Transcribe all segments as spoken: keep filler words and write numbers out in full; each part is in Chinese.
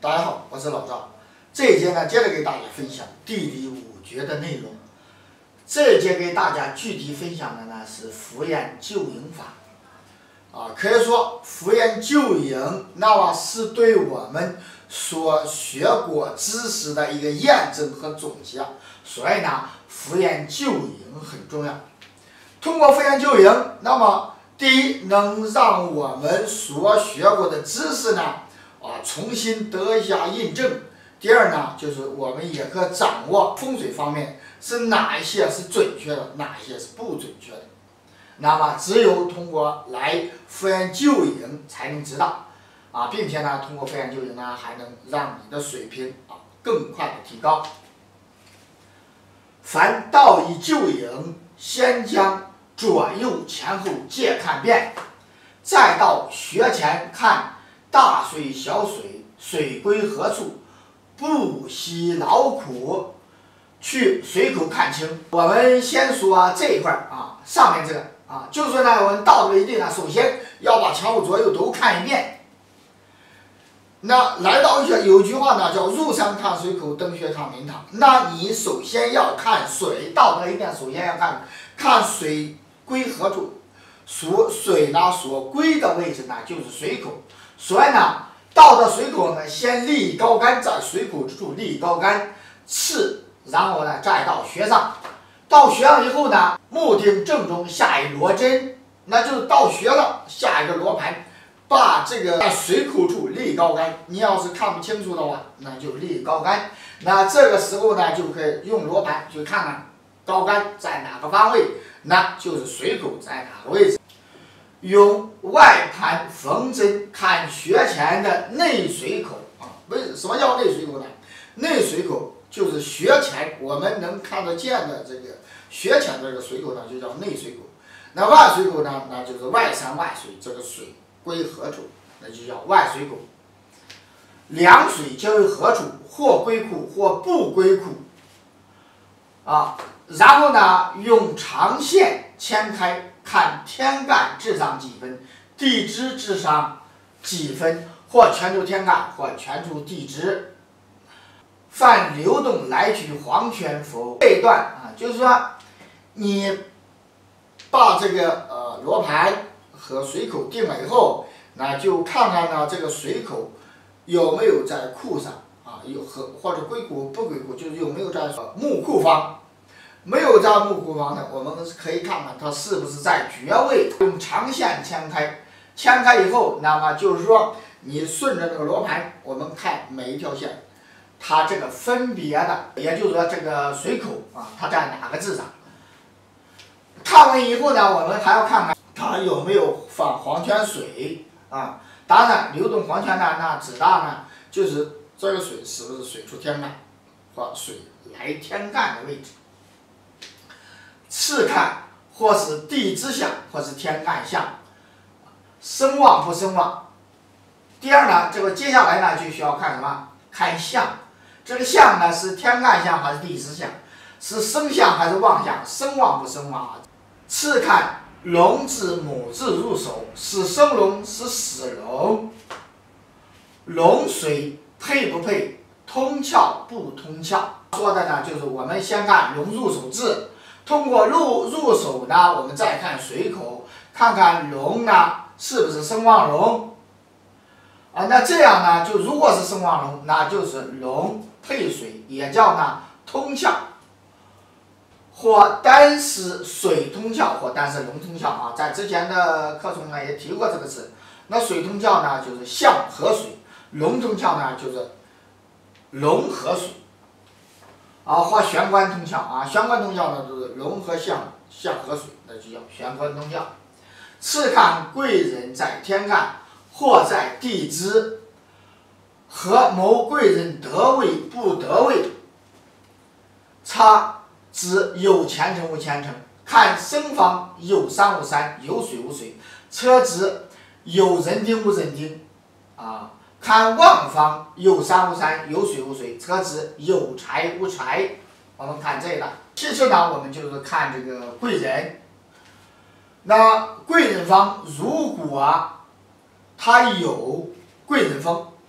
大家好，我是老赵。这一节呢，接着给大家分享地理五诀的内容。这一节给大家具体分享的呢是扶阳救营法。啊，可以说扶阳救营，那么是对我们所学过知识的一个验证和总结。所以呢，扶阳救营很重要。通过扶阳救营，那么第一能让我们所学过的知识呢，啊，重新得一下印证。第二呢，就是我们也可掌握风水方面是哪一些是准确的，哪一些是不准确的。那么只有通过来扶阳救营才能知道，啊，并且呢，通过扶阳救营呢，还能让你的水平啊更快的提高。凡道以救营，先将左右前后皆看遍，再到学前看大水小水，水归何处，不惜劳苦去水口看清。我们先说这一块啊，上面这个啊，就是说呢，我们到了一定呢，首先要把前后左右都看一遍。那来到一些有句话呢，叫入山看水口，登学看名堂。那你首先要看水，到了一定首先要看看水归何处，所水呢所归的位置呢就是水口。所以呢，到了水口呢，先立高杆，在水口之处立高杆，次然后呢再到穴上。到穴上以后呢，木钉正中下一罗针，那就是到穴上下一个罗盘，把这个在水口处立高杆。你要是看不清楚的话，那就立高杆。那这个时候呢，就可以用罗盘去看看高杆在哪个方位，那就是水口在哪个位置。用外盘缝针看穴前的内水口啊，为什么叫内水口呢？内水口就是穴前我们能看得见的这个穴前的这个水口呢，就叫内水口。那外水口呢，那就是外山外水，这个水归何处，那就叫外水口。两水交于何处，或归库，或不归库。啊，然后呢，用长线牵开，看天干至上几分，地支至上几分，或全出天干，或全出地支。犯流动来去黄泉否？这一段啊，就是说，你把这个呃罗盘和水口定了以后，那就看看呢这个水口有没有在库上啊，有和或者归库不归库，就是有没有在木库方。没有在木库方的，我们可以看看它是不是在穴位。用长线牵开，牵开以后，那么就是说你顺着这个罗盘，我们看每一条线，它这个分别的，也就是说这个水口啊，它在哪个字上。看完以后呢，我们还要看看它有没有放黄泉水啊。当然，流动黄泉呢，那指的呢就是这个水是不是水出天干，或水来天干的位置。次看或是地支相，或是天干相，生旺不生旺。第二呢，这个接下来呢就需要看什么？看相。这个相呢是天干相还是地支相？是生相还是旺相？生旺不生旺？次看龙字母字入手，是生龙是死龙。龙水配不配？通窍不通窍？说的呢就是我们先看龙入手字。通过入入手呢，我们再看水口，看看龙呢是不是生旺龙啊？那这样呢，就如果是生旺龙，那就是龙配水，也叫呢通窍，或单是水通窍，或单是龙通窍啊。在之前的课中呢也提过这个词。那水通窍呢就是象和水，龙通窍呢就是龙和水。啊，或玄关通窍啊，玄关通窍呢就是龙和象，象和水，那就叫玄关通窍。次看贵人在天干，或在地支，合谋贵人得位不得位，差指有前程无前程。看生方有山无山，有水无水，车指有人丁无人丁啊。看旺方有山无山，有水无水，车指有财无财。我们看这个。其次呢，我们就是看这个贵人。那贵人方如果他有贵人风，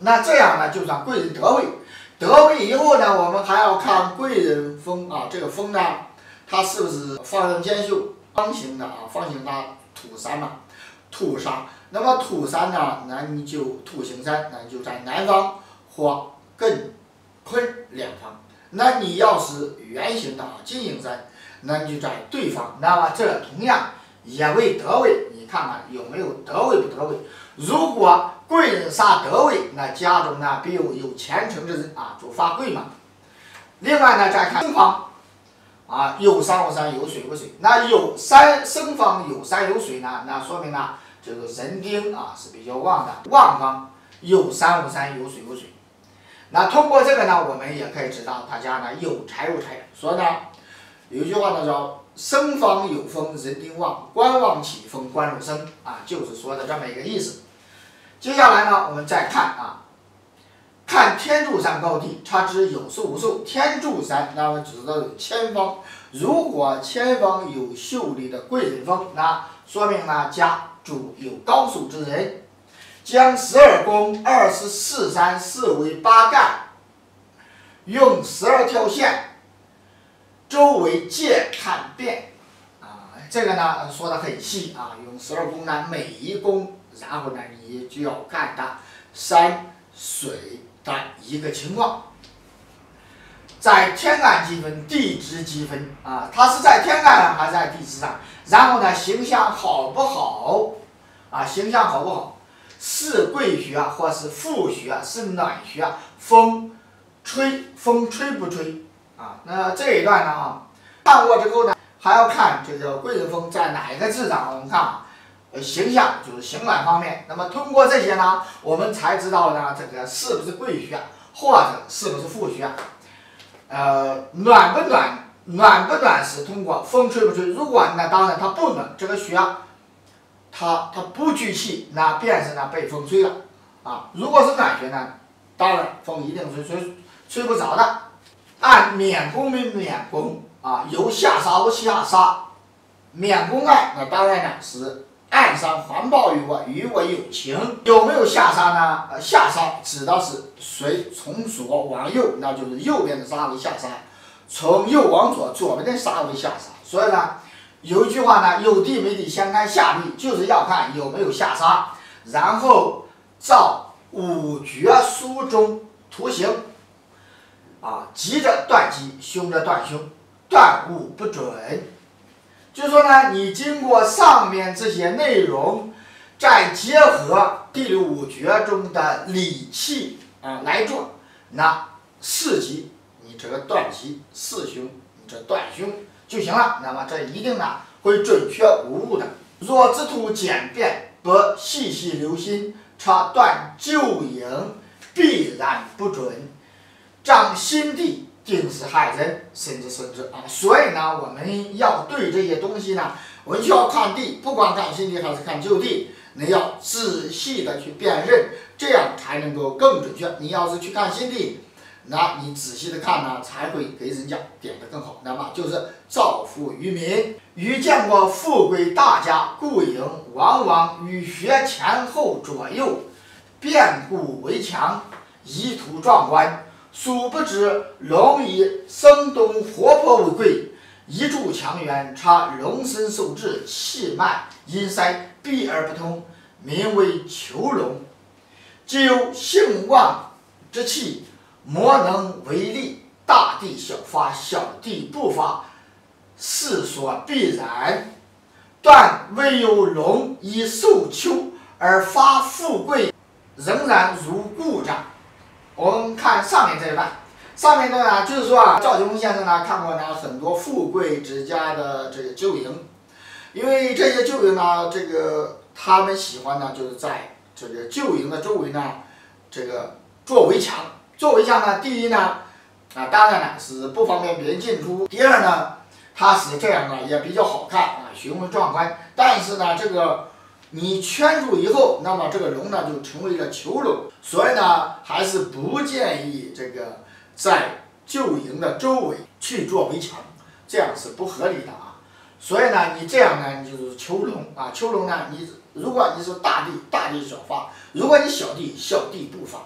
那这样呢就算贵人得位。得位以后呢，我们还要看贵人风啊，这个风呢，它是不是方正兼秀，方形的啊，方形它土山嘛，土沙。那么土山呢，那你就土行山，那你就在南方或艮坤两方。那你要是圆形的啊，金营山，那你就在对方。那么这同样也为得位，你看看有没有得位不得位？如果贵人煞得位，那家中呢必有有前程之人啊，主发贵嘛。另外呢，再看生方啊，有山无山，有水无水。那有山生方有山有水呢，那说明呢这个人丁啊是比较旺的。旺方有山无山，有水无水。那通过这个呢，我们也可以知道他家呢有财无财。所以呢，有一句话呢叫生方有风，人丁旺，官旺起风，官禄生啊，就是说的这么一个意思。接下来呢，我们再看啊，看天柱山高低，它知有数无数。天柱山那么指的有前方，如果前方有秀丽的贵人风，那说明呢家主有高数之人。将十二宫、二十四山视为八干，用十二条线周围借看遍啊，这个呢说的很细啊，用十二宫呢每一宫。然后呢，你就要看它山水的一个情况，在天干积分、地支积分啊，它是在天干上还是在地支上？然后呢，形象好不好啊？形象好不好？是贵穴或是富穴，是暖穴，风吹风吹不吹啊？那这一段呢啊，看过之后呢，还要看这个贵人风在哪一个字上？我们看啊。呃，形象就是形暖方面。那么通过这些呢，我们才知道呢，这个是不是贵穴，或者是不是富穴。呃，暖不暖，暖不暖是通过风吹不吹。如果那当然它不暖，这个穴，它它不聚气，那便是呢被风吹了啊。如果是暖穴呢，当然风一定是吹吹不着的。按免宫为免宫啊，有下杀无下杀。免宫外，那当然呢是。暗伤环抱于我，与我有情。有没有下杀呢？呃，下杀指的是水从左往右，那就是右边的杀为下杀；从右往左，左边的杀为下杀。所以呢，有一句话呢，有地没地先看下地，就是要看有没有下杀，然后照五绝书中图形，啊，吉着断吉，凶着断凶，断物不准。就说呢，你经过上面这些内容，再结合第六五诀中的理气啊来做，那四吉你这个断吉，四凶你这断凶就行了。那么这一定呢会准确无误的。若之图简便，不细细留心，查断旧营必然不准，仗心地。定是害人，甚至甚至啊！所以呢，我们要对这些东西呢，我们就要看地，不光看新地，还是看旧地，你要仔细的去辨认，这样才能够更准确。你要是去看新地，那你仔细的看呢，才会给人家点得更好。那么就是造福于民。遇见过富贵大家，故营往往与学前后左右，变故为强，仪图壮观。殊不知龙以生动活泼为贵，一柱强源，察龙身受制，气脉阴塞，闭而不通，名为囚龙。既有性旺之气，莫能为力，大地小发，小地不发，是所必然。但唯有龙以受囚而发富贵，仍然如故障。我们看上面这一段，上面的呢，就是说啊，赵金龙先生呢看过呢很多富贵之家的这个旧营，因为这些旧营呢，这个他们喜欢呢就是在这个旧营的周围呢，这个做围墙。做围墙呢，第一呢，啊，当然呢是不方便别人进出；第二呢，它是这样呢也比较好看啊，雄伟壮观。但是呢，这个你圈住以后，那么这个龙呢就成为了囚龙，所以呢还是不建议这个在旧营的周围去做围墙，这样是不合理的啊。所以呢，你这样呢，你就是囚龙啊，囚龙呢，你如果你是大地，大地小发；如果你小地，小地不发。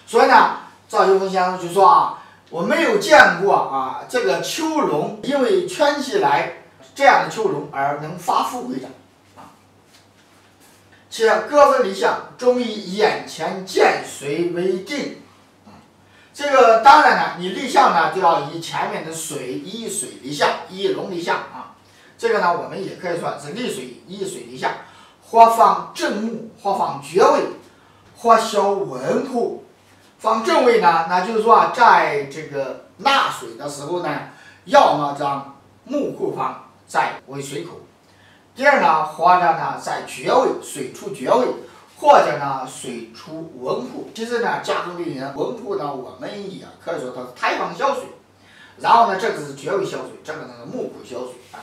所以呢，赵秀峰先生就说啊，我没有见过啊这个丘龙因为圈起来这样的丘龙而能发富为长啊。且各分离象，终以眼前见水为定。 这个当然呢，你立项呢就要以前面的水以水立项，以龙立项啊。这个呢，我们也可以说是立水以水立项，或放正目，或放爵位，或修文库。放正位呢，那就是说啊，在这个纳水的时候呢，要么将木库方在为水口。第二呢，或者呢在爵位，水出爵位。 或者呢，水出文库。其实呢，家中里人文库呢，我们也可以说它是胎房消水。然后呢，这个是爵位消水，这个呢是木库消水啊。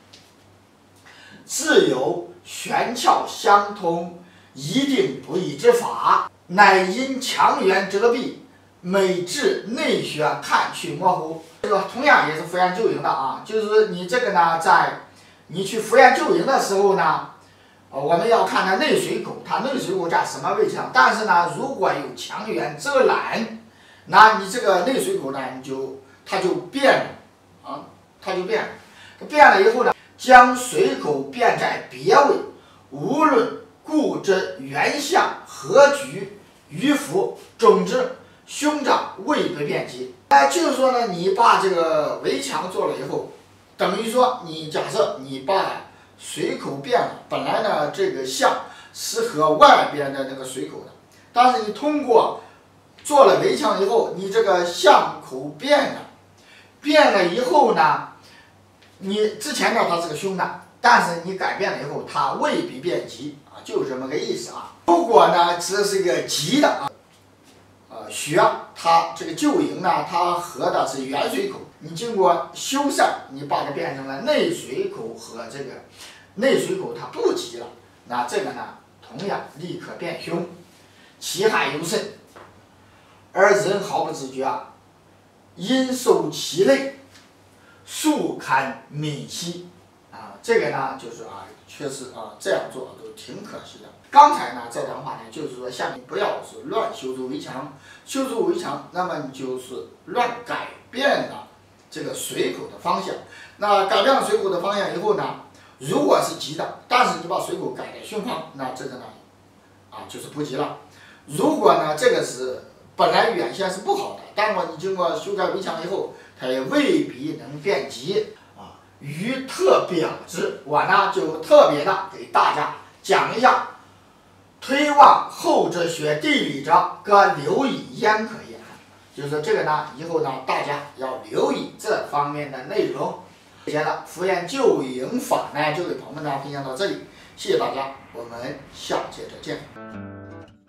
自有玄窍相通，一定不易之法，乃因强源遮蔽，每至内学看去模糊。这个同样也是复原救营的啊，就是你这个呢，在你去复原救营的时候呢。 呃，我们要看它内水口，它内水口在什么位置上？但是呢，如果有强源遮拦，那你这个内水口呢，你就它就变了啊，它就变了。变了以后呢，将水口变在别位，无论故之原象、合局、迂腐，总之兄长未不变及。哎，就是说呢，你把这个围墙做了以后，等于说你假设你把 水口变了，本来呢这个象是和外边的那个水口的，但是你通过做了围墙以后，你这个象口变了，变了以后呢，你之前呢它是个凶的，但是你改变了以后，它未必变吉啊，就是这么个意思啊。如果呢这是一个吉的啊，呃学它这个救营呢，它合的是原水口。 你经过修缮，你把它变成了内水口和这个内水口，它不急了，那这个呢，同样立刻变凶，其害尤甚，而人毫不自觉啊，因受其累，速堪泯息啊。这个呢，就是啊，确实啊，这样做都挺可惜的。刚才呢，这段话呢，就是说，下面不要是乱修筑围墙，修筑围墙，那么你就是乱改变了 这个水口的方向，那改变了水口的方向以后呢，如果是急的，但是你把水口改在凶方，那这个呢，啊就是不急了。如果呢这个是本来原先是不好的，但是你经过修改围墙以后，它也未必能变急啊。于特表之，我呢就特别的给大家讲一下，推望后者学地理者，各留以焉可也。 就是这个呢，以后呢，大家要留意这方面的内容。今天的复原救营法呢，就给朋友们呢分享到这里，谢谢大家，我们下节再见。